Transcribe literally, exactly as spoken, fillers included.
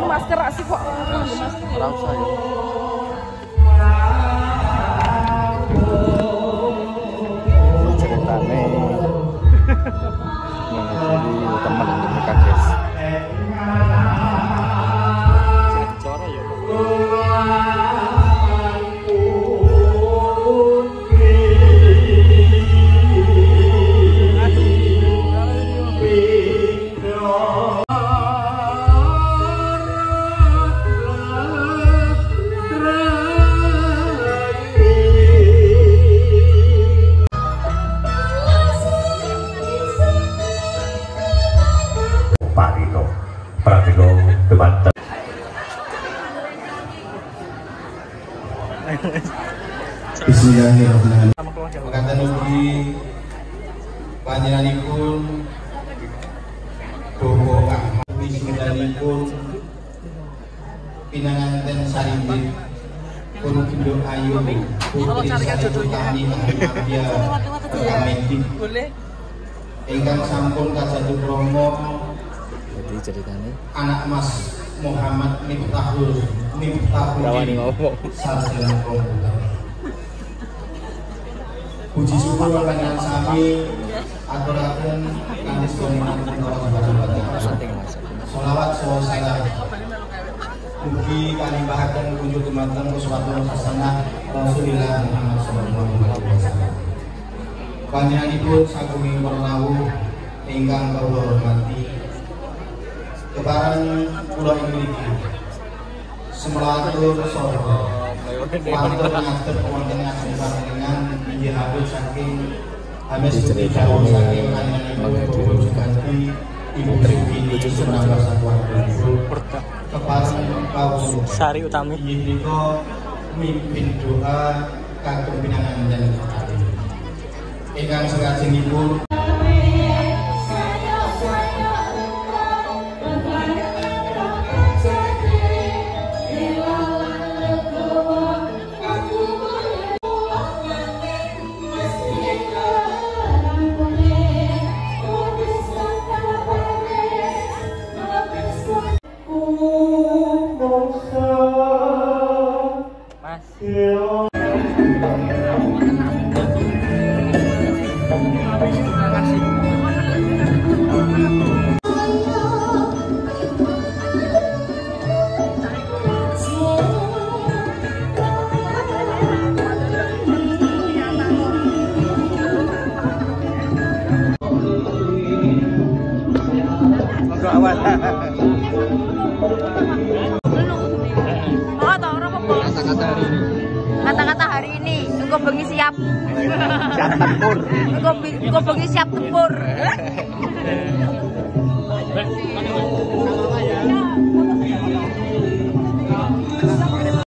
nganu masker sih kok. Ora usah ya. Ceritane menghubungi teman mereka guys. Cara ya. Bismillahirrahmanirrahim. Mengatakan ugi panjenenganipun Bobo Ahmad wisudanipun pinanganten sarimbit pun Kindo Ayu putri Sarjani Ahmadiyah Medik ingkang sampun kajatuh promo jadi ceritanya anak Mas Muhammad Miftahul Miftahul sarjana komputer. Puji syukur panjenengan sami aturaken kanthi sedaya sholawat salam mugi kalimbahaken kunjuk dumateng uswatun hasanah Rasulillah Muhammad sallallahu alaihi wasallam. Panjenenganipun sagunging perlawuh ingkang kula hormati kebaran kula ingriki semelatur saha wonten ngatur wonten ngatur panjenengan inggih habis saking habis dicawon saking menghadiri kanthi Ibu Tri Sunama keparing kaum Sari Utami inggih mimpin doa kagem pinanganten ingkang salajengipun kata-kata hari ini engkau bengi siap siap tempur engkau bengi siap tempur